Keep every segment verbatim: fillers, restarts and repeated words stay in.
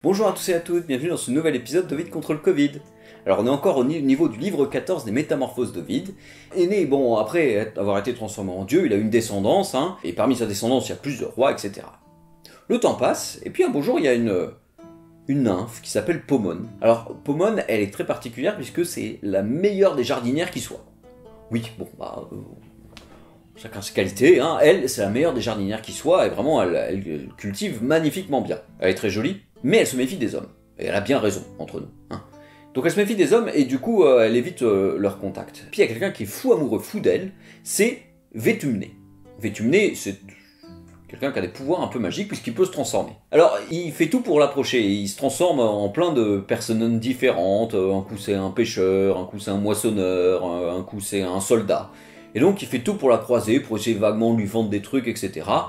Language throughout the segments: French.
Bonjour à tous et à toutes, bienvenue dans ce nouvel épisode d'Ovid contre le Covid. Alors on est encore au niveau du livre quatorze des Métamorphoses d'Ovid. Et né, bon, après avoir été transformé en dieu, il a une descendance, hein, et parmi sa descendance il y a plusieurs rois, et cetera. Le temps passe, et puis un beau jour il y a une, une nymphe qui s'appelle Pomone. Alors Pomone, elle est très particulière puisque c'est la meilleure des jardinières qui soit. Oui, bon, bah... Euh... Chacun ses qualités, hein. Elle, c'est la meilleure des jardinières qui soit, et vraiment, elle, elle cultive magnifiquement bien. Elle est très jolie, mais elle se méfie des hommes. Et elle a bien raison, entre nous. Hein. Donc elle se méfie des hommes, et du coup, euh, elle évite euh, leur contact. Puis il y a quelqu'un qui est fou amoureux, fou d'elle, c'est Vétumnée. Vétumnée, c'est quelqu'un qui a des pouvoirs un peu magiques, puisqu'il peut se transformer. Alors, il fait tout pour l'approcher, il se transforme en plein de personnes différentes. Un coup c'est un pêcheur, un coup c'est un moissonneur, un coup c'est un soldat. Et donc il fait tout pour la croiser, pour essayer vaguement de lui vendre des trucs, et cetera.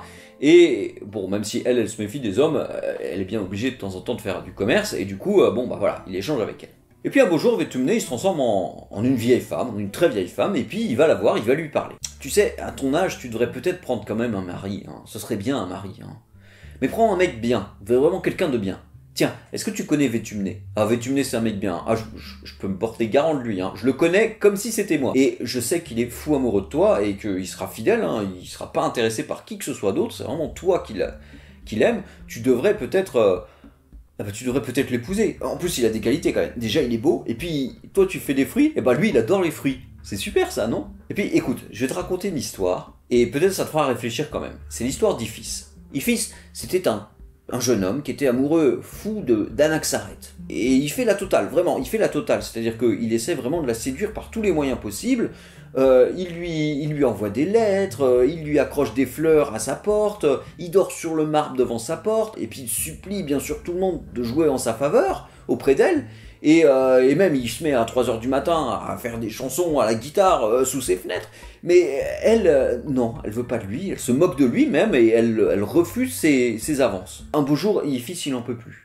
Et bon, même si elle, elle se méfie des hommes, elle est bien obligée de temps en temps de faire du commerce, et du coup, bon bah voilà, il échange avec elle. Et puis un beau jour, Vétumnée, il se transforme en, en une vieille femme, en une très vieille femme, et puis il va la voir, il va lui parler. Tu sais, à ton âge, tu devrais peut-être prendre quand même un mari, hein. Ce serait bien un mari, hein. Mais prends un mec bien, vraiment quelqu'un de bien. Tiens, est-ce que tu connais Vétumnée? Ah, Vétumnée, c'est un mec bien. Ah, je, je, je peux me porter garant de lui, hein. Je le connais comme si c'était moi. Et je sais qu'il est fou amoureux de toi et qu'il sera fidèle, hein. Il sera pas intéressé par qui que ce soit d'autre. C'est vraiment toi qu'il qu'il aime. Tu devrais peut-être... Euh, ah bah, tu devrais peut-être l'épouser. En plus, il a des qualités quand même. Déjà, il est beau. Et puis, toi, tu fais des fruits. Et bah, lui, il adore les fruits. C'est super, ça, non? Et puis, écoute, je vais te raconter une histoire. Et peut-être ça te fera réfléchir quand même. C'est l'histoire d'Iphis. Iphis, c'était un... un jeune homme qui était amoureux fou de d'Anaxarét. Et il fait la totale, vraiment, il fait la totale. C'est-à-dire qu'il essaie vraiment de la séduire par tous les moyens possibles. Euh, il, lui, il lui envoie des lettres, euh, il lui accroche des fleurs à sa porte, euh, il dort sur le marbre devant sa porte, et puis il supplie bien sûr tout le monde de jouer en sa faveur, auprès d'elle. Et, euh, et même il se met à trois heures du matin à faire des chansons à la guitare euh, sous ses fenêtres. Mais elle, euh, non, elle veut pas de lui, elle se moque de lui même et elle, elle refuse ses, ses avances. Un beau jour, Iphis, il n'en peut plus.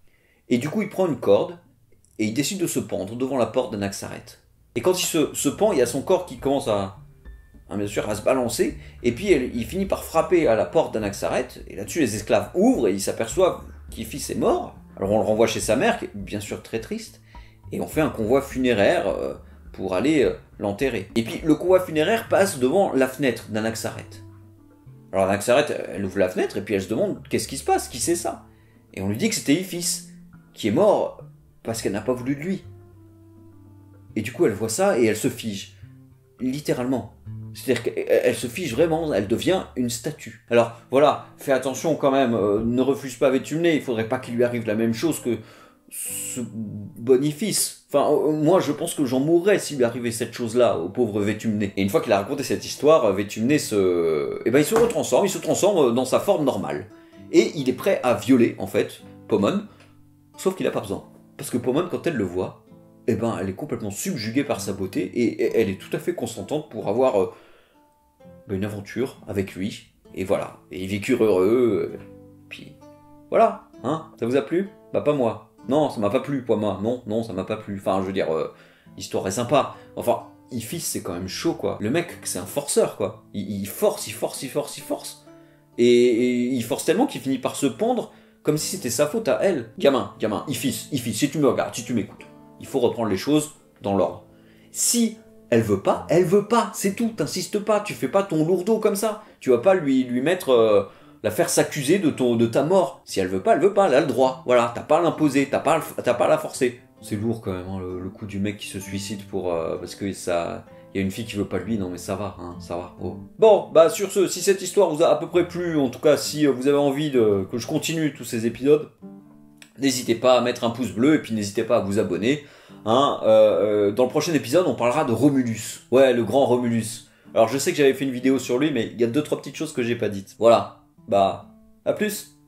Et du coup, il prend une corde et il décide de se pendre devant la porte d'Anaxarét. Et quand il se, se pend, il y a son corps qui commence à, à, bien sûr, à se balancer. Et puis elle, il finit par frapper à la porte d'Anaxarét. Et là-dessus, les esclaves ouvrent et ils s'aperçoivent qu'Iphis est mort. Alors on le renvoie chez sa mère, qui est bien sûr très triste. Et on fait un convoi funéraire euh, pour aller euh, l'enterrer. Et puis le convoi funéraire passe devant la fenêtre d'Anaxarét. Alors Anaxarét, elle ouvre la fenêtre et puis elle se demande qu'est-ce qui se passe, qui c'est ça? Et on lui dit que c'était Iphis, qui est mort parce qu'elle n'a pas voulu de lui. Et du coup elle voit ça et elle se fige. Littéralement. C'est-à-dire qu'elle se fige vraiment, elle devient une statue. Alors voilà, fais attention quand même, euh, ne refuse pas Vétumnée, il faudrait pas qu'il lui arrive la même chose que ce bonifice. Enfin, euh, moi je pense que j'en mourrais s'il lui arrivait cette chose-là au pauvre Vétumnée. Et une fois qu'il a raconté cette histoire, Vétumnée se... Eh ben, il se retransforme, il se transforme dans sa forme normale. Et il est prêt à violer, en fait, Pomone, sauf qu'il a pas besoin. Parce que Pomone, quand elle le voit, eh ben, elle est complètement subjuguée par sa beauté et elle est tout à fait consentante pour avoir euh, une aventure avec lui. Et voilà. Et ils vécurent heureux. Euh, puis voilà. Hein, ça vous a plu? Bah pas moi. Non, ça m'a pas plu, moi. Non, non, ça m'a pas plu. Enfin, je veux dire, euh, l'histoire est sympa. Enfin, Iphis, c'est quand même chaud, quoi. Le mec, c'est un forceur, quoi. Il, il force, il force, il force, il force. Et, et il force tellement qu'il finit par se pendre comme si c'était sa faute à elle. Gamin, gamin, Iphis, Iphis, si tu me regardes, si tu m'écoutes. Il faut reprendre les choses dans l'ordre. Si elle veut pas, elle veut pas, c'est tout, t'insistes pas, tu fais pas ton lourdeau comme ça. Tu vas pas lui, lui mettre, euh, la faire s'accuser de, ton, de ta mort. Si elle veut pas, elle veut pas, elle a le droit. Voilà, t'as pas à l'imposer, t'as pas, t'as pas à la forcer. C'est lourd quand même, hein, le, le coup du mec qui se suicide pour, euh, parce que ça... Il y a une fille qui veut pas de lui, non mais ça va, hein, ça va. Oh. Bon, bah sur ce, si cette histoire vous a à peu près plu, en tout cas si vous avez envie de, que je continue tous ces épisodes, n'hésitez pas à mettre un pouce bleu et puis n'hésitez pas à vous abonner. Hein, euh, dans le prochain épisode, on parlera de Romulus. Ouais, le grand Romulus. Alors je sais que j'avais fait une vidéo sur lui, mais il y a deux trois petites choses que j'ai pas dites. Voilà. Bah, à plus.